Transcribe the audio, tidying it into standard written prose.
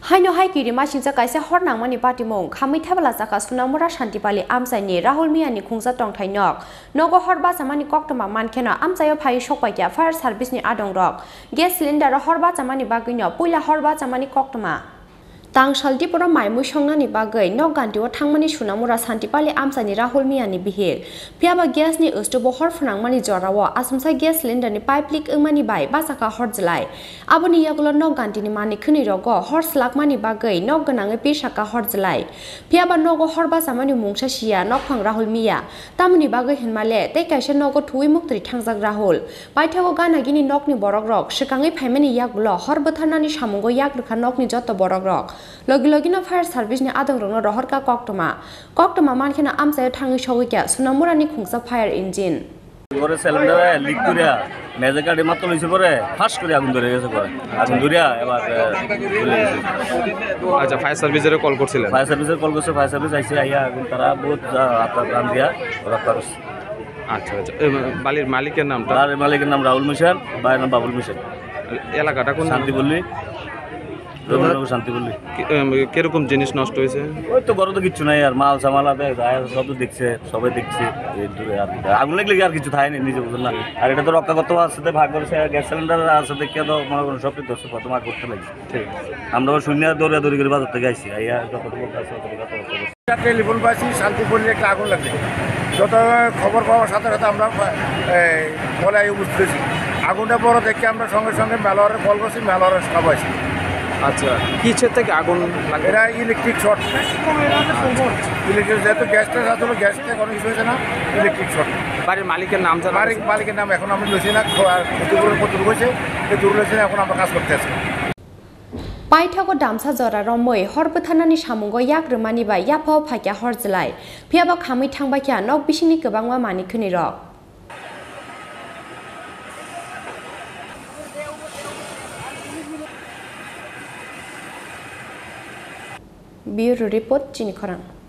Haino hai Kirimasingsa kaisa hornang mani patimong Khamwi Thapla Chakha Sonamura Santipali Amchaini Rahul Miah ni Khongsa Tongthai nok nogo horba samani koktoma mankheno Amchaio phai sokpaikya fire service ni adong rok gas cylinder horba samani bagino puila horba samani koktoma Tang Tripura maimu songnani bagai nok gantiwo thangmani Sonamura Santipali Amchaini Rahul Miah ni bihir piaba gas ni ustubo hor phunangmani jorawo asumsa gas cylinder ni pipe leak engmani bai basaka horjlai aboni yagulo nok ganti ni mani khuni rogo hor slakmani bagai nok ganangai pisaka horjlai piaba nogo horba samani mungsa sia nok phang Rahul Miah tamni bagai hinmale tei kaisa nogo thui muktri thangjak Rahul paithago gana gini nokni borok rok sikangai phaimani yagulo hor botharnani samungo yagrukha nokni joto borok rok Logi fire service ni adong rong rohor ka koktoma mankhena Amchaio thangi sogikya Sonamura ni Khongsa fire engine Gore cylinder leak koriya meje gadi matto lise pore ফাঁস করে আগুন ধরে গেছে পরে আগুন ধরিয়া এবার আচ্ছা ফায়ার সার্ভিসের কল করছিলেন ফায়ার সার্ভিসের কল করছে ফায়ার সার্ভিস আইছে আইয়া আগুন তারা বহুত প্রাণ দিয়া রক্ষা করছে আচ্ছা আচ্ছা বালির মালিকের নামটা বালির মালিকের নাম রাহুল মিশন বাইরের নাম বাবুল মিশন এলাকাটা কোন শান্তিপল্লী শান্তিপল্লী কিরকম জিনিস নষ্ট হয়েছে ওই তো বড় তো কিছু নাই আর মাল সামালাতে সব তো দেখছে সবাই দেখছে আগুন লাগলে আর কিছু থাকে না নিজে বুঝলেন না আর এটা তো রক্ষা করতে সাথে ভাগ করেছে গ্যাস সিলিন্ডার আছে দেখে তো মনে করেন সব কিছু প্রথম আর করতে লাগছে ঠিক আমরা শূন্য দৌড়াদৌড়ি করে বাজার থেকে আইসি আইয়া যতটুকু টেলিফোন পাইছি শান্তিপল্লী একটা আগুন লাগছে যত খবর পাওয়ার সাথে সাথে আমরা বলে উপস্থিত হয়েছি আগুনটা বড় দেখে আমরা সঙ্গে সঙ্গে মেলোয়ারে কল করছি মেলোয়ারে সব আছি আচ্ছা কিসের থেকে আগুন লাগে এটা ইলেকট্রিক শর্ট ইলেকট্রিক যেহেতু গ্যাসটা আসলে গ্যাস থেকে কোনো কিছু হয়েছে না ইলেকট্রিক শর্ট বাড়ির মালিকের নাম জানা মালিকের নাম এখন আমরা লইছি না ক্ষতিপূরণ কত হয়েছে দূর লইছি না এখন আমরা কাজ করতে আছি Paithago damsa jora romoi horbothanani samungo yagrumani bai yapho phakya horjlai phiaba Khamwi thangbakya nok bisini kobangma mani khuni rok Bureau report chini khorang